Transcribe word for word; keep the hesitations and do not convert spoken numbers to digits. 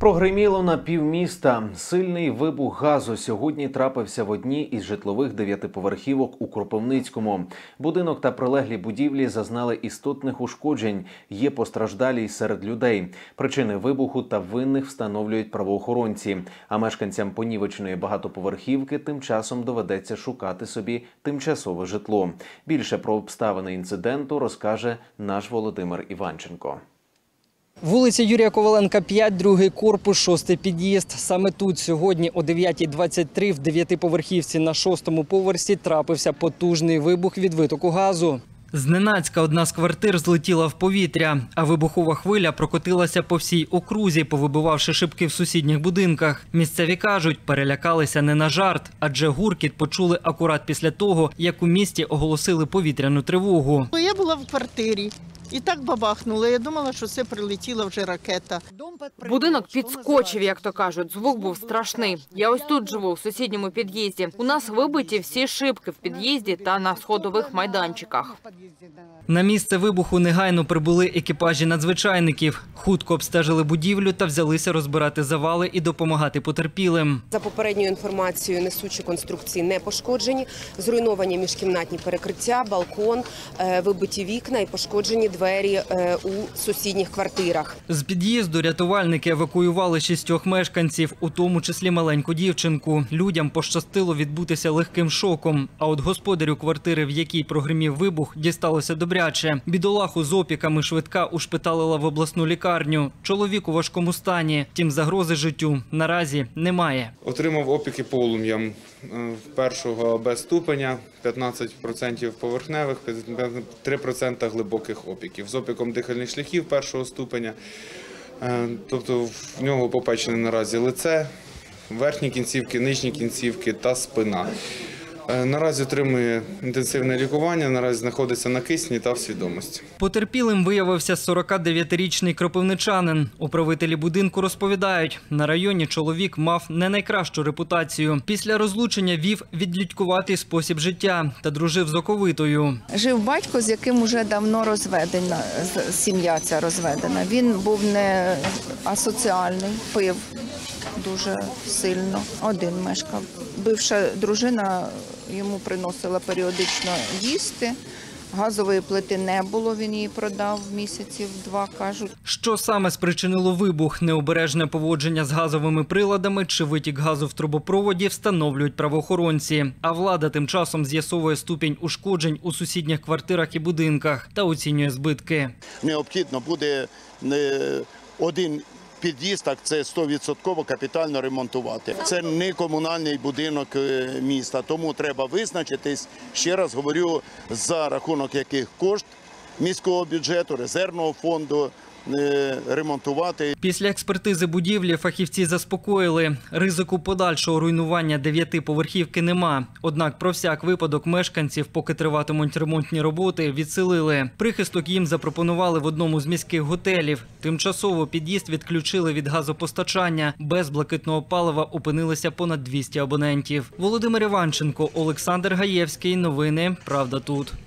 Прогриміло на півміста. Сильний вибух газу сьогодні трапився в одній із житлових дев'ятиповерхівок у Кропивницькому. Будинок та прилеглі будівлі зазнали істотних ушкоджень. Є постраждалі й серед людей. Причини вибуху та винних встановлюють правоохоронці. А мешканцям понівеченої багатоповерхівки тим часом доведеться шукати собі тимчасове житло. Більше про обставини інциденту розкаже наш Володимир Іванченко. Вулиця Юрія Коваленка, п'ять, другий корпус, шостий під'їзд. Саме тут сьогодні о дев'ятій двадцять три в дев'ятиповерхівці на шостому поверсі трапився потужний вибух від витоку газу. Зненацька одна з квартир злетіла в повітря, а вибухова хвиля прокотилася по всій окрузі, повибивавши шибки в сусідніх будинках. Місцеві кажуть, перелякалися не на жарт, адже гуркіт почули акурат після того, як у місті оголосили повітряну тривогу. Я була в квартирі. І так бабахнуло. Я думала, що це прилетіла вже ракета. Будинок підскочив, як то кажуть. Звук був страшний. Я ось тут живу, в сусідньому під'їзді. У нас вибиті всі шибки в під'їзді та на сходових майданчиках. На місце вибуху негайно прибули екіпажі надзвичайників. Хутко обстежили будівлю та взялися розбирати завали і допомагати потерпілим. За попередньою інформацією, несучі конструкції не пошкоджені. Зруйновані міжкімнатні перекриття, балкон, вибиті вікна і пошкоджені двері у сусідніх квартирах. З під'їзду рятувальники евакуювали шістьох мешканців, у тому числі маленьку дівчинку. Людям пощастило відбутися легким шоком. А от господарю квартири, в якій прогримів вибух, дісталося добряче. Бідолаху з опіками швидка ушпиталила в обласну лікарню. Чоловік у важкому стані. Втім, загрози життю наразі немає. Отримав опіки полум'ям першого Б ступеня, п'ятнадцять відсотків поверхневих, три відсотки глибоких опіків. З опіком дихальних шляхів першого ступеня. Тобто в нього попечене наразі лице, верхні кінцівки, нижні кінцівки та спина. Наразі отримує інтенсивне лікування, наразі знаходиться на кисні та в свідомості. Потерпілим виявився сорокадев'ятирічний кропивничанин. Управителі будинку розповідають, на районі чоловік мав не найкращу репутацію. Після розлучення вів відлюдькуватий спосіб життя та дружив з оковитою. Жив батько, з яким уже давно розведена, сім'я ця розведена. Він був не асоціальний, пив дуже сильно, один мешкав. Бивша дружина йому приносила періодично їсти. Газової плити не було, він її продав місяців два, кажуть. Що саме спричинило вибух? Необережне поводження з газовими приладами чи витік газу в трубопроводі встановлюють правоохоронці. А влада тим часом з'ясовує ступінь ушкоджень у сусідніх квартирах і будинках та оцінює збитки. Необхідно буде один під'їзд, так це сто відсотків капітально ремонтувати. Це не комунальний будинок міста, тому треба визначитись, ще раз говорю, за рахунок яких кошт міського бюджету, резервного фонду ремонтувати. Після експертизи будівлі фахівці заспокоїли, ризику подальшого руйнування дев'ятиповерхівки нема. Однак про всяк випадок мешканців, поки триватимуть ремонтні роботи, відселили. Прихисток їм запропонували в одному з міських готелів. Тимчасово під'їзд відключили від газопостачання. Без блакитного палива опинилися понад двісті абонентів. Володимир Іванченко, Олександр Гаєвський. Новини «Правда тут».